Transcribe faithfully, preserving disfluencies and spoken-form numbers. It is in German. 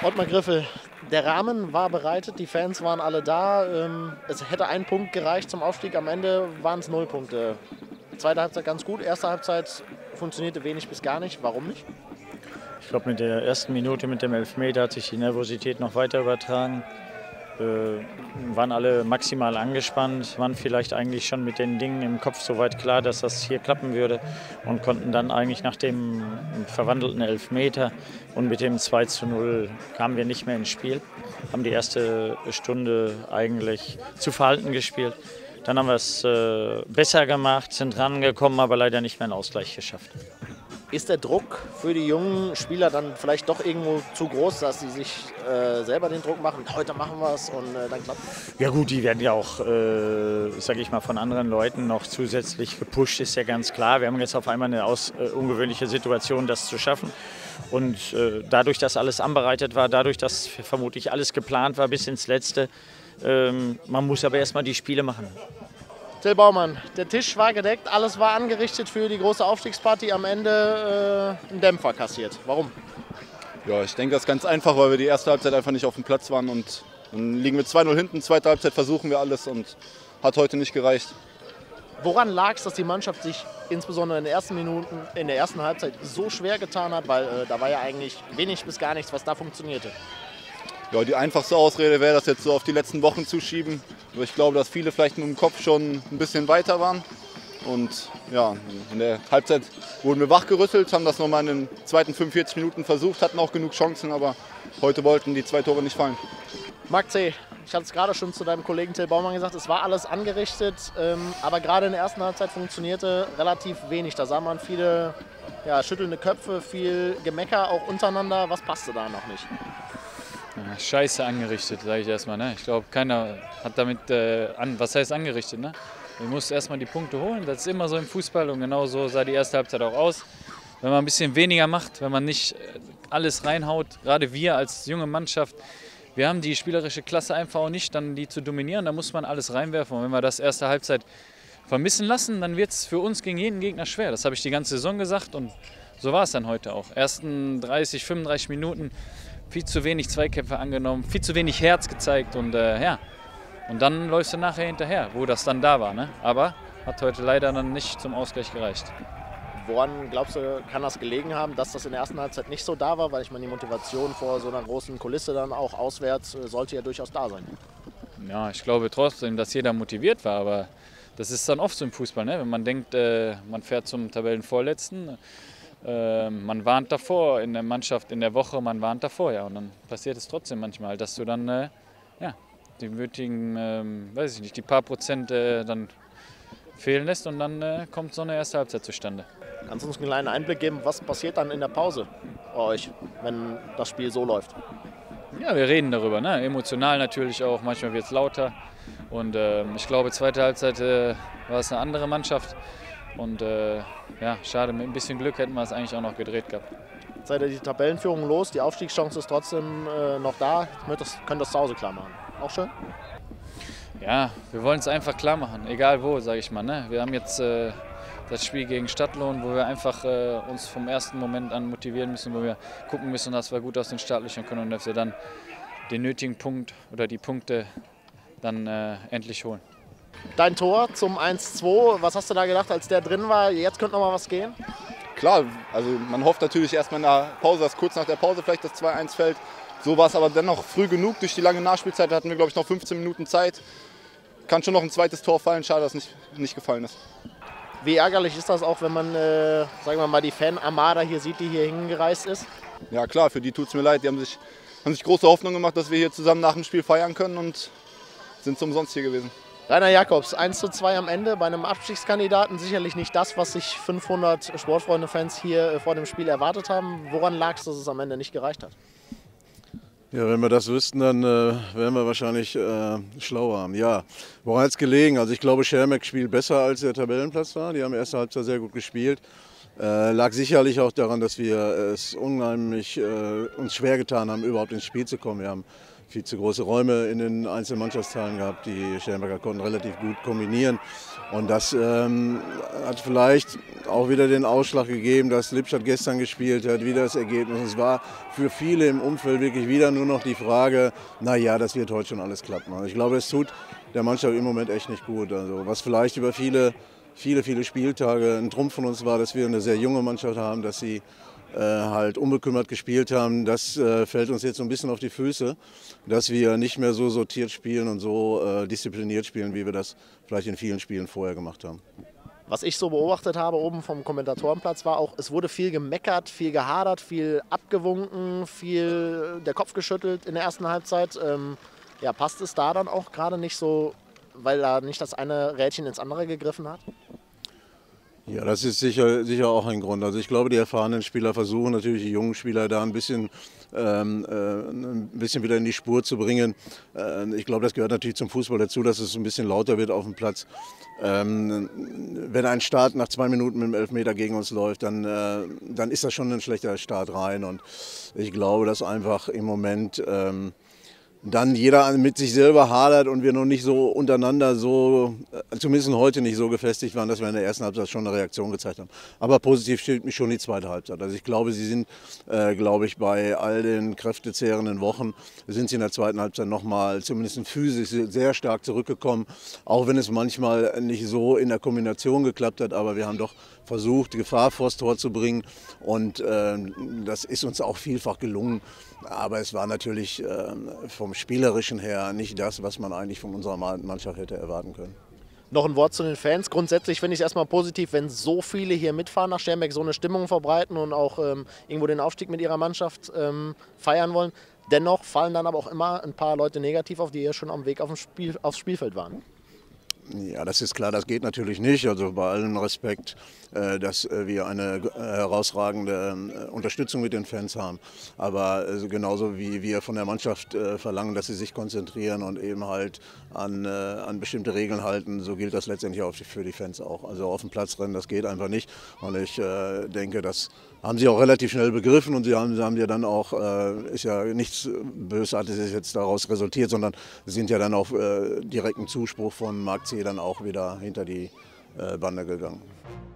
Ottmar Griffel, der Rahmen war bereitet, die Fans waren alle da. Ähm, es hätte ein Punkt gereicht zum Aufstieg, am Ende waren es null Punkte. Zweite Halbzeit ganz gut, erste Halbzeit funktionierte wenig bis gar nicht. Warum nicht? Ich glaube, mit der ersten Minute mit dem Elfmeter hat sich die Nervosität noch weiter übertragen. Äh, waren alle maximal angespannt, waren vielleicht eigentlich schon mit den Dingen im Kopf so weit klar, dass das hier klappen würde und konnten dann eigentlich nach dem verwandelten Elfmeter und mit dem zwei zu null kamen wir nicht mehr ins Spiel, haben die erste Stunde eigentlich zu verhalten gespielt. Dann haben wir es äh, besser gemacht, sind rangekommen, aber leider nicht mehr einen Ausgleich geschafft. Ist der Druck für die jungen Spieler dann vielleicht doch irgendwo zu groß, dass sie sich äh, selber den Druck machen, heute machen wir es und äh, dann klappt es? Ja gut, die werden ja auch, äh, sage ich mal, von anderen Leuten noch zusätzlich gepusht, ist ja ganz klar. Wir haben jetzt auf einmal eine aus, äh, ungewöhnliche Situation, das zu schaffen. Und äh, dadurch, dass alles anbereitet war, dadurch, dass vermutlich alles geplant war bis ins Letzte, ähm, man muss aber erstmal die Spiele machen. Till Baumann, der Tisch war gedeckt, alles war angerichtet für die große Aufstiegsparty, am Ende äh, einen Dämpfer kassiert. Warum? Ja, ich denke, das ist ganz einfach, weil wir die erste Halbzeit einfach nicht auf dem Platz waren und dann liegen wir zwei null hinten, zweite Halbzeit versuchen wir alles und hat heute nicht gereicht. Woran lag es, dass die Mannschaft sich insbesondere in den ersten Minuten, in der ersten Halbzeit so schwer getan hat, weil äh, da war ja eigentlich wenig bis gar nichts, was da funktionierte? Ja, die einfachste Ausrede wäre, das jetzt so auf die letzten Wochen zu schieben. Aber ich glaube, dass viele vielleicht mit dem Kopf schon ein bisschen weiter waren. Und ja, in der Halbzeit wurden wir wachgerüttelt, haben das nochmal in den zweiten fünfundvierzig Minuten versucht, hatten auch genug Chancen, aber heute wollten die zwei Tore nicht fallen. Marc C., ich hatte es gerade schon zu deinem Kollegen Till Baumann gesagt, es war alles angerichtet, ähm, aber gerade in der ersten Halbzeit funktionierte relativ wenig. Da sah man viele ja, schüttelnde Köpfe, viel Gemecker auch untereinander. Was passte da noch nicht? Ja, Scheiße angerichtet, sage ich erstmal. Ne? Ich glaube, keiner hat damit, äh, an, was heißt angerichtet? Ne? Du musst erstmal die Punkte holen, das ist immer so im Fußball und genau so sah die erste Halbzeit auch aus. Wenn man ein bisschen weniger macht, wenn man nicht alles reinhaut, gerade wir als junge Mannschaft, wir haben die spielerische Klasse einfach auch nicht, dann die zu dominieren, da muss man alles reinwerfen. Und wenn wir das erste Halbzeit vermissen lassen, dann wird es für uns gegen jeden Gegner schwer. Das habe ich die ganze Saison gesagt und so war es dann heute auch. Ersten dreißig, fünfunddreißig Minuten viel zu wenig Zweikämpfe angenommen, viel zu wenig Herz gezeigt und äh, ja. Und dann läufst du nachher hinterher, wo das dann da war. Ne? Aber hat heute leider dann nicht zum Ausgleich gereicht. Woran glaubst du, kann das gelegen haben, dass das in der ersten Halbzeit nicht so da war? Weil ich meine, die Motivation vor so einer großen Kulisse dann auch auswärts sollte ja durchaus da sein. Ja, ich glaube trotzdem, dass jeder motiviert war, aber das ist dann oft so im Fußball. Ne? Wenn man denkt, äh, man fährt zum Tabellenvorletzten, äh, man warnt davor in der Mannschaft, in der Woche, man warnt davor. Ja, und dann passiert es trotzdem manchmal, dass du dann äh, ja, die nötigen, äh, weiß ich nicht, die paar Prozent äh, dann fehlen lässt und dann äh, kommt so eine erste Halbzeit zustande. Kannst du uns einen kleinen Einblick geben, was passiert dann in der Pause bei euch, wenn das Spiel so läuft? Ja, wir reden darüber, ne? Emotional natürlich auch, manchmal wird es lauter. Und äh, ich glaube, zweite Halbzeit äh, war es eine andere Mannschaft. Und äh, ja, schade, mit ein bisschen Glück hätten wir es eigentlich auch noch gedreht gehabt. Jetzt seid ihr die Tabellenführung los, die Aufstiegschance ist trotzdem äh, noch da. Das, könnt das zu Hause klar machen. Auch schön? Ja, wir wollen es einfach klar machen, egal wo, sage ich mal. Ne? Wir haben jetzt äh, das Spiel gegen Stadtlohn, wo wir einfach äh, uns vom ersten Moment an motivieren müssen, wo wir gucken müssen, dass wir gut aus den Startlöchern können und dass wir dann den nötigen Punkt oder die Punkte dann äh, endlich holen. Dein Tor zum eins zu zwei, was hast du da gedacht, als der drin war? Jetzt könnte noch mal was gehen? Klar, also man hofft natürlich erstmal in der Pause, dass kurz nach der Pause vielleicht das zwei eins fällt. So war es aber dennoch früh genug. Durch die lange Nachspielzeit hatten wir, glaube ich, noch fünfzehn Minuten Zeit. Kann schon noch ein zweites Tor fallen, schade, dass es nicht, nicht gefallen ist. Wie ärgerlich ist das auch, wenn man, äh, sagen wir mal, die Fan-Armada hier sieht, die hier hingereist ist? Ja klar, für die tut es mir leid. Die haben sich, haben sich große Hoffnung gemacht, dass wir hier zusammen nach dem Spiel feiern können und sind umsonst hier gewesen. Rainer Jacobs, eins zu zwei am Ende bei einem Abstiegskandidaten. Sicherlich nicht das, was sich fünfhundert Sportfreunde-Fans hier vor dem Spiel erwartet haben. Woran lag es, dass es am Ende nicht gereicht hat? Ja, wenn wir das wüssten, dann äh, wären wir wahrscheinlich äh, schlauer. Ja, woran es gelegen? Also ich glaube, Schermek spielt besser, als der Tabellenplatz war. Die haben erste Halbzeit sehr gut gespielt. Äh, lag sicherlich auch daran, dass wir es unheimlich äh, uns schwer getan haben, überhaupt ins Spiel zu kommen. Wir haben viel zu große Räume in den einzelnen Mannschaftsteilen gehabt. Die Schermbecker konnten relativ gut kombinieren. Und das ähm, hat vielleicht auch wieder den Ausschlag gegeben, dass Lippstadt gestern gespielt hat, wieder das Ergebnis. Es war für viele im Umfeld wirklich wieder nur noch die Frage, naja, das wird heute schon alles klappen. Also ich glaube, es tut der Mannschaft im Moment echt nicht gut. Also was vielleicht über viele, viele, viele Spieltage ein Trumpf von uns war, dass wir eine sehr junge Mannschaft haben, dass sie äh, halt unbekümmert gespielt haben. Das äh, fällt uns jetzt so ein bisschen auf die Füße, dass wir nicht mehr so sortiert spielen und so äh, diszipliniert spielen, wie wir das vielleicht in vielen Spielen vorher gemacht haben. Was ich so beobachtet habe oben vom Kommentatorenplatz war auch, es wurde viel gemeckert, viel gehadert, viel abgewunken, viel der Kopf geschüttelt in der ersten Halbzeit. Ähm, ja, passt es da dann auch gerade nicht so, weil da nicht das eine Rädchen ins andere gegriffen hat? Ja, das ist sicher, sicher auch ein Grund. Also ich glaube, die erfahrenen Spieler versuchen natürlich die jungen Spieler da ein bisschen, ähm, äh, ein bisschen wieder in die Spur zu bringen. Äh, ich glaube, das gehört natürlich zum Fußball dazu, dass es ein bisschen lauter wird auf dem Platz. Ähm, wenn ein Start nach zwei Minuten mit dem Elfmeter gegen uns läuft, dann, äh, dann ist das schon ein schlechter Start rein. Und ich glaube, dass einfach im Moment ähm, dann jeder mit sich selber hadert und wir noch nicht so untereinander so, zumindest heute nicht so gefestigt waren, dass wir in der ersten Halbzeit schon eine Reaktion gezeigt haben. Aber positiv stimmt mich schon die zweite Halbzeit. Also ich glaube, sie sind, äh, glaube ich, bei all den kräftezehrenden Wochen, sind sie in der zweiten Halbzeit nochmal, zumindest physisch, sehr stark zurückgekommen. Auch wenn es manchmal nicht so in der Kombination geklappt hat, aber wir haben doch versucht, die Gefahr vors Tor zu bringen und äh, das ist uns auch vielfach gelungen. Aber es war natürlich äh, vom Spielerischen her nicht das, was man eigentlich von unserer Mannschaft hätte erwarten können. Noch ein Wort zu den Fans. Grundsätzlich finde ich es erstmal positiv, wenn so viele hier mitfahren nach Schermbeck, so eine Stimmung verbreiten und auch ähm, irgendwo den Aufstieg mit ihrer Mannschaft ähm, feiern wollen. Dennoch fallen dann aber auch immer ein paar Leute negativ auf, die hier schon am Weg auf dem Spiel, aufs Spielfeld waren. Ja, das ist klar, das geht natürlich nicht. Also bei allem Respekt, äh, dass äh, wir eine äh, herausragende äh, Unterstützung mit den Fans haben. Aber äh, genauso wie wir von der Mannschaft äh, verlangen, dass sie sich konzentrieren und eben halt an, äh, an bestimmte Regeln halten, so gilt das letztendlich auch für die Fans auch. Also auf dem Platz rennen, das geht einfach nicht. Und ich äh, denke, das haben sie auch relativ schnell begriffen und sie haben, sie haben ja dann auch, äh, ist ja nichts Bösartiges jetzt daraus resultiert, sondern sind ja dann auf äh, direkten Zuspruch von Marc C. dann auch wieder hinter die äh, Bande gegangen.